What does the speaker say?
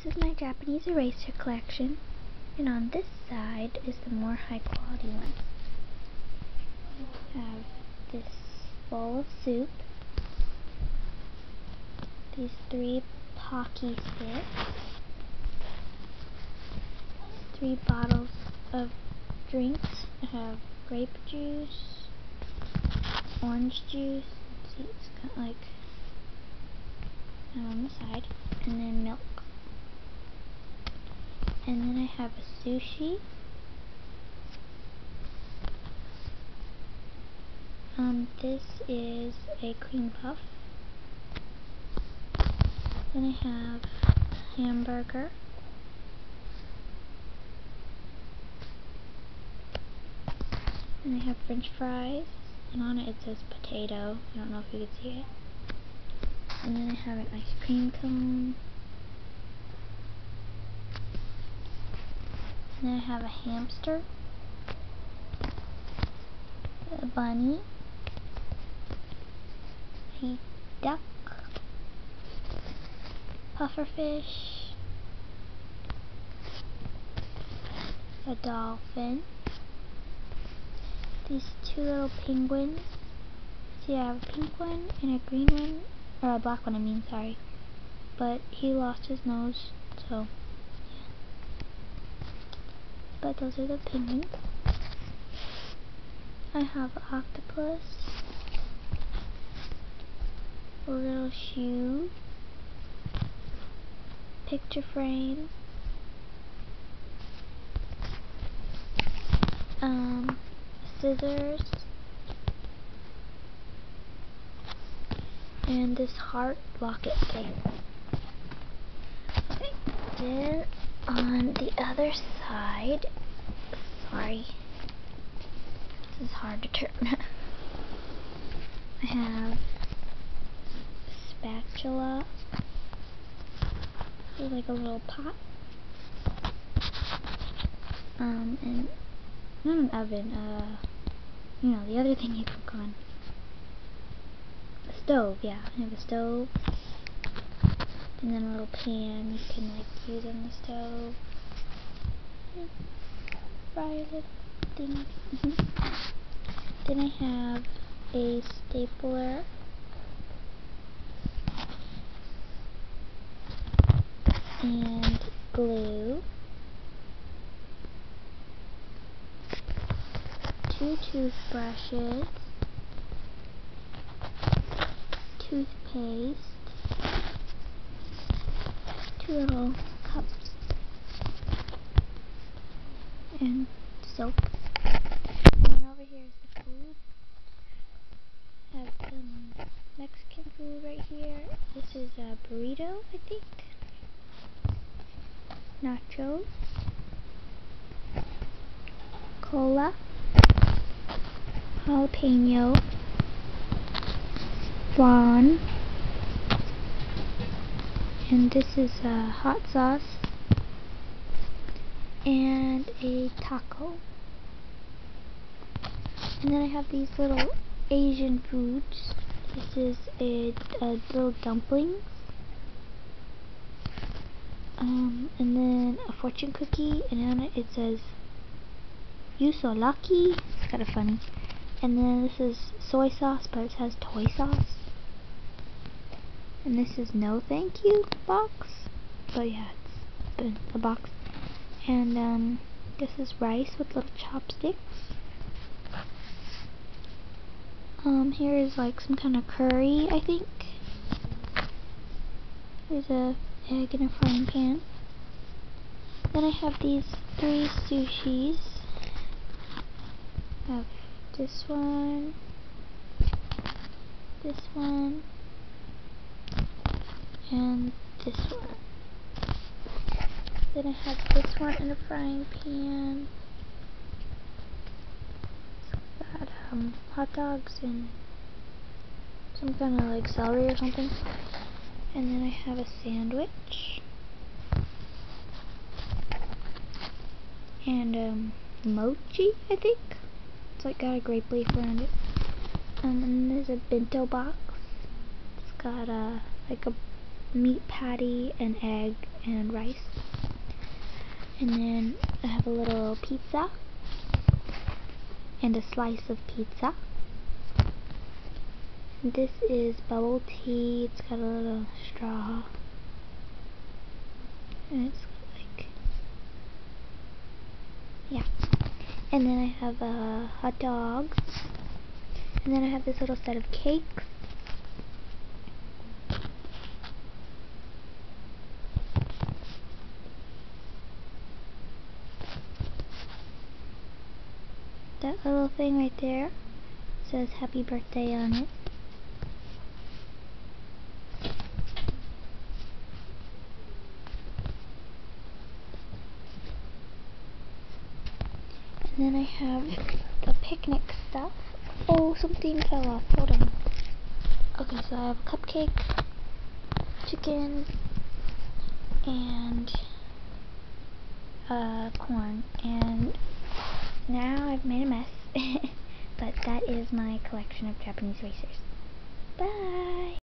is my Japanese eraser collection, and on this side is the more high quality one. I have this bowl of soup, these 3 Pocky sticks, 3 bottles of drinks. I have grape juice, orange juice, let's see, it's kind of like on the side, and then milk. And then I have a sushi, this is a cream puff. Then I have hamburger. And I have french fries, and on it says potato. I don't know if you can see it. And then I have an ice cream cone. And then I have a hamster, a bunny, a duck, pufferfish, a dolphin, these 2 little penguins. See, I have a pink one and a green one, or a black one I mean, sorry. But he lost his nose, so yeah. But those are the penguins. I have an octopus, a little shoe, picture frame, scissors, and this heart locket thing. Okay, then on the other side, sorry, this is hard to turn. I have a spatula, it's like a little pot, and not an oven, you know, the other thing you cook on. A stove, yeah, I have a stove, and then a little pan you can like use on the stove. Fry little things. Then I have a stapler, and glue, 2 toothbrushes, toothpaste, 2 little cups, and soap. And then over here is the food. I have some Mexican food right here. This is a burrito, I think. Nachos, cola, jalapeno, flan, and this is a hot sauce, and a taco. And then I have these little Asian foods. This is a little dumplings, and then a fortune cookie, and on it says "You so lucky." It's kind of funny. And then this is soy sauce, but it says toy sauce. And this is no thank you box, but yeah, it's been a box. And this is rice with little chopsticks. Here is like some kind of curry, I think. There's a egg in a frying pan. Then I have these 3 sushis. I have this one, and this one. Then I have this one in a frying pan. It's got hot dogs and some kind of like celery or something. And then I have a sandwich. And mochi, I think. It's like got a grape leaf around it. And then there's a bento box. It's got like a meat patty, an egg, and rice. And then I have a little pizza and a slice of pizza. This is bubble tea. It's got a little straw. And it's like, yeah. And then I have hot dogs. And then I have this little set of cakes. That little thing right there says happy birthday on it. And then I have the picnic stuff. Oh, something fell off. Hold on. Okay, so I have cupcakes, chicken, and corn. And now I've made a mess. But that is my collection of Japanese racers. Bye!